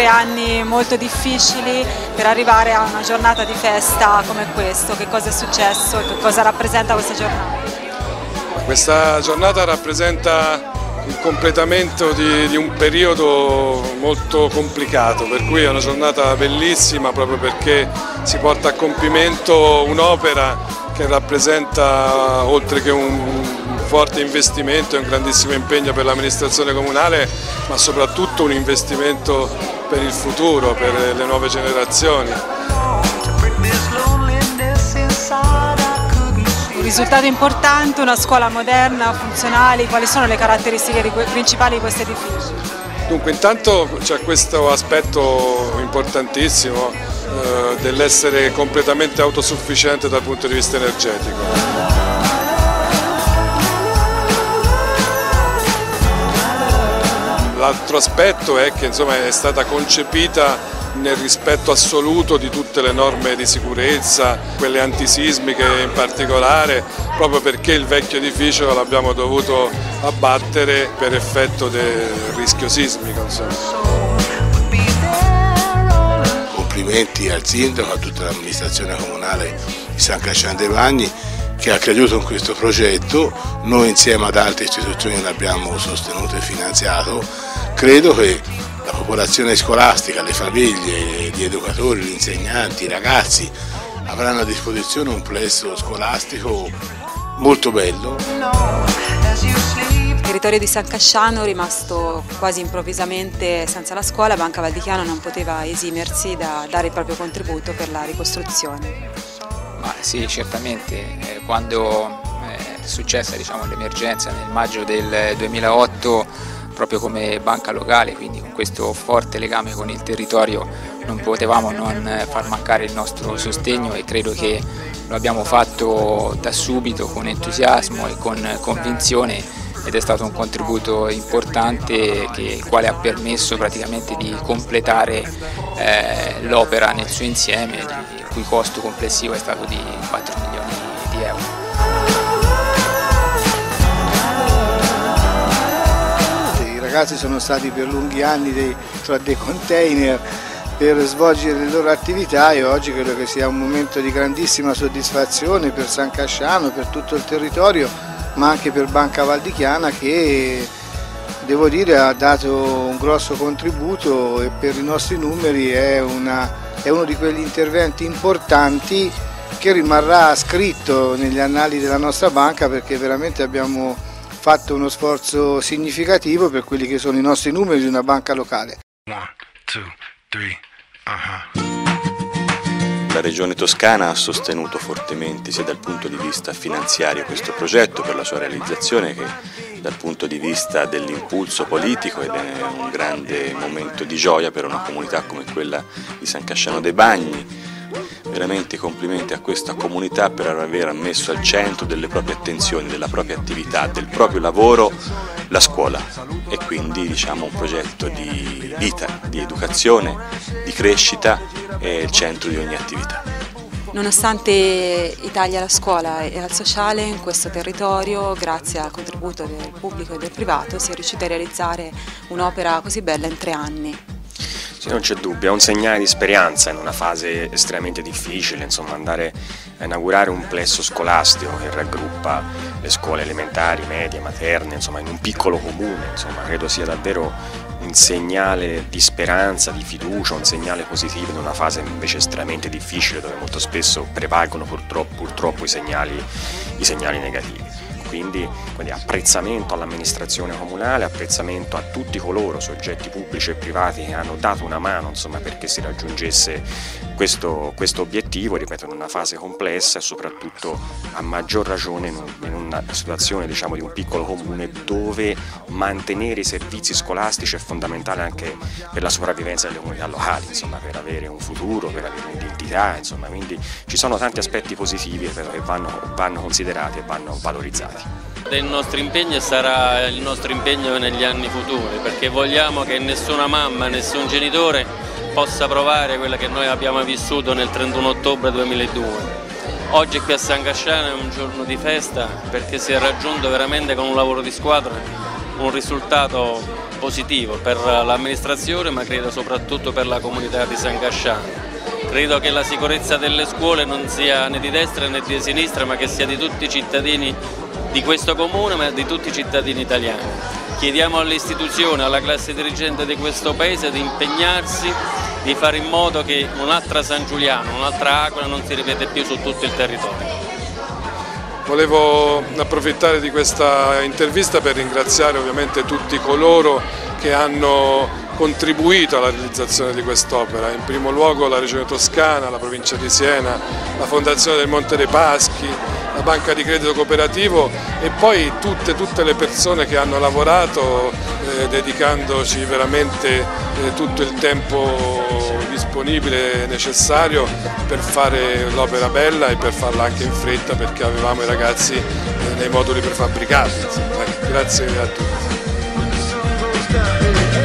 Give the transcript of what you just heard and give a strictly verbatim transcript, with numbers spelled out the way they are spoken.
tre anni molto difficili per arrivare a una giornata di festa come questo. Che cosa è successo e che cosa rappresenta questa giornata? Questa giornata rappresenta il completamento di, di un periodo molto complicato, per cui è una giornata bellissima proprio perché si porta a compimento un'opera che rappresenta, oltre che un forte investimento e un grandissimo impegno per l'amministrazione comunale, ma soprattutto un investimento per il futuro, per le nuove generazioni. Un risultato importante, una scuola moderna, funzionale. Quali sono le caratteristiche di principali di questo edificio? Dunque, intanto c'è questo aspetto importantissimo eh, dell'essere completamente autosufficiente dal punto di vista energetico. L'altro aspetto è che insomma, è stata concepita nel rispetto assoluto di tutte le norme di sicurezza, quelle antisismiche in particolare, proprio perché il vecchio edificio l'abbiamo dovuto abbattere per effetto del rischio sismico. Insomma. Complimenti al sindaco, a tutta l'amministrazione comunale di San Casciano dei Bagni che ha creduto in questo progetto. Noi insieme ad altre istituzioni l'abbiamo sostenuto e finanziato. Credo che la popolazione scolastica, le famiglie, gli educatori, gli insegnanti, i ragazzi avranno a disposizione un plesso scolastico molto bello. Il territorio di San Casciano, rimasto quasi improvvisamente senza la scuola, Banca Val di Chiana non poteva esimersi da dare il proprio contributo per la ricostruzione. Ma sì, certamente, eh, quando è successa diciamo, l'emergenza nel maggio del duemilaotto, proprio come banca locale, quindi con questo forte legame con il territorio, non potevamo non far mancare il nostro sostegno e credo che lo abbiamo fatto da subito con entusiasmo e con convinzione ed è stato un contributo importante che, il quale ha permesso praticamente di completare eh, l'opera nel suo insieme, il cui costo complessivo è stato di quattro milioni di euro. I ragazzi sono stati per lunghi anni dei, tra dei container per svolgere le loro attività e oggi credo che sia un momento di grandissima soddisfazione per San Casciano, per tutto il territorio, ma anche per Banca Val di Chiana che, devo dire, ha dato un grosso contributo e per i nostri numeri è, una, è uno di quegli interventi importanti che rimarrà scritto negli annali della nostra banca, perché veramente abbiamo fatto uno sforzo significativo per quelli che sono i nostri numeri di una banca locale. One, two, three, uh-huh. La Regione Toscana ha sostenuto fortemente sia dal punto di vista finanziario questo progetto per la sua realizzazione che dal punto di vista dell'impulso politico, ed è un grande momento di gioia per una comunità come quella di San Casciano dei Bagni. Veramente complimenti a questa comunità per aver messo al centro delle proprie attenzioni, della propria attività, del proprio lavoro la scuola e quindi diciamo un progetto di vita, di educazione, di crescita è il centro di ogni attività. Nonostante i tagli alla scuola e al sociale, in questo territorio, grazie al contributo del pubblico e del privato, si è riusciti a realizzare un'opera così bella in tre anni. Sì, non c'è dubbio, è un segnale di speranza in una fase estremamente difficile, insomma, andare a inaugurare un plesso scolastico che raggruppa le scuole elementari, medie, materne, insomma, in un piccolo comune, insomma, credo sia davvero un segnale di speranza, di fiducia, un segnale positivo in una fase invece estremamente difficile dove molto spesso prevalgono purtroppo, purtroppo i segnali, i segnali negativi. Quindi, quindi apprezzamento all'amministrazione comunale, apprezzamento a tutti coloro, soggetti pubblici e privati che hanno dato una mano insomma, perché si raggiungesse questo, questo obiettivo, ripeto, in una fase complessa e soprattutto a maggior ragione in, un, in una situazione diciamo, di un piccolo comune dove mantenere i servizi scolastici è fondamentale anche per la sopravvivenza delle comunità locali, insomma, per avere un futuro, per avere un'identità, insomma, quindi ci sono tanti aspetti positivi però, che vanno, vanno considerati e vanno valorizzati. Il nostro impegno sarà il nostro impegno negli anni futuri, perché vogliamo che nessuna mamma, nessun genitore possa provare quella che noi abbiamo vissuto nel trentuno ottobre duemiladue. Oggi qui a San Casciano è un giorno di festa perché si è raggiunto veramente con un lavoro di squadra un risultato positivo per l'amministrazione, ma credo soprattutto per la comunità di San Casciano. Credo che la sicurezza delle scuole non sia né di destra né di sinistra, ma che sia di tutti i cittadini di questo comune, ma di tutti i cittadini italiani. Chiediamo alle istituzioni, alla classe dirigente di questo paese di impegnarsi, di fare in modo che un'altra San Giuliano, un'altra Aquila non si ripete più su tutto il territorio. Volevo approfittare di questa intervista per ringraziare ovviamente tutti coloro che hanno contribuito alla realizzazione di quest'opera, in primo luogo la Regione Toscana, la Provincia di Siena, la Fondazione del Monte dei Paschi, la Banca di Credito Cooperativo e poi tutte, tutte le persone che hanno lavorato eh, dedicandoci veramente eh, tutto il tempo disponibile necessario per fare l'opera bella e per farla anche in fretta, perché avevamo i ragazzi eh, nei moduli prefabbricati. Ecco, grazie a tutti.